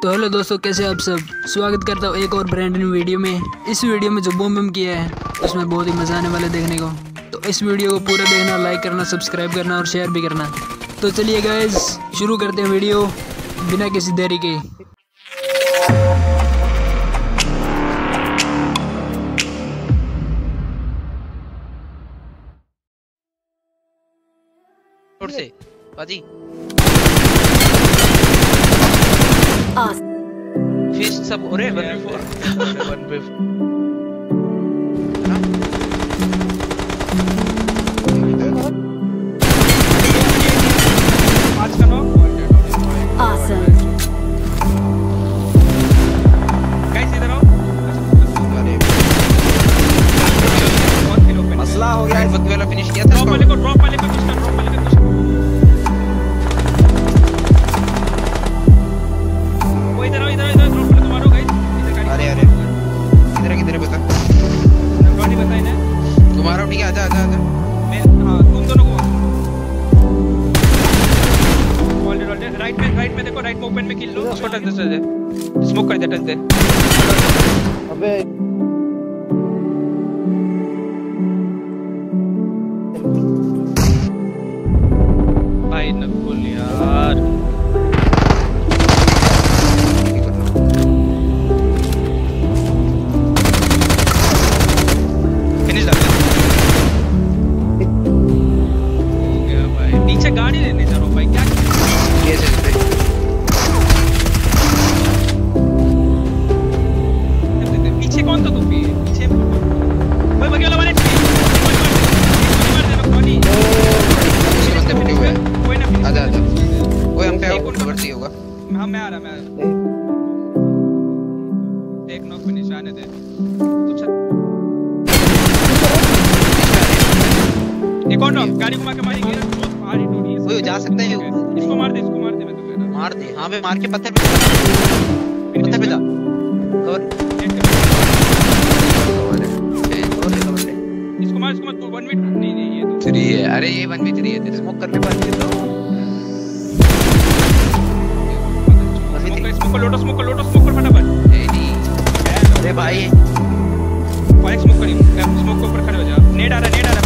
तो हेलो दोस्तों, कैसे आप सब। स्वागत करता हूँ एक और ब्रांड न्यू वीडियो में। इस वीडियो में जो बम किया है उसमें बहुत ही मज़ा आने वाला देखने को। तो इस वीडियो को पूरा देखना, लाइक करना, सब्सक्राइब करना और शेयर भी करना। तो चलिए गाइस, शुरू करते हैं वीडियो बिना किसी देरी के। से बाजी फिश सब हो रहे हैं 1v4 का नो गाइस इधर आओ। मसला हो गया है। वक्त वाला फिनिश किया था। ड्रॉप वाले को पुश कर। वो इधर ड्रॉप वाले को मारो गाइस। अरे किधर बता रॉनी बताए ना तुम्हारा। ठीक है, आजा मैं हां तुम दोनों को ऑलरेडी राइट में देखो, राइट में ओपन में किल लो। उसको टच दे, स्मोक कर दे, टच दे। अबे भाई नकुल यार फिनिश लग गया भाई। नीचे गाड़ी लेने जा रहा हूं भाई, क्या ये चलते पीछे कौन था तू? पीछे भाई बगे वाला मारे मार दे रॉनी। बंदे मिले हुए हैं। कोई ना आजा कोई हम पे कवर चाहिए होगा। हां मैं आ रहा देख नो फिनिश आने दे। कुछ एक और ड्रॉप गाड़ी घुमा के मारेंगे ना, बहुत भारी टोड़ी है। कोई जा सकता है। इसको मार दे मैं तो कह रहा मार दे। हां बे मार के पत्थर पे जा और इसको मार 1 मिनट नहीं ये तो 3 है। अरे ये 1v3 है। तेरे स्मोक करने पास तो स्मोक कर लोटो फटाफट। नहीं अरे भाई स्मोक के ऊपर खड़े हो जा। नेड आ रहा